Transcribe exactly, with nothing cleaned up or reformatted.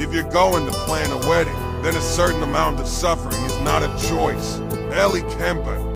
If you're going to plan a wedding, then a certain amount of suffering is not a choice. Ellie Kemper.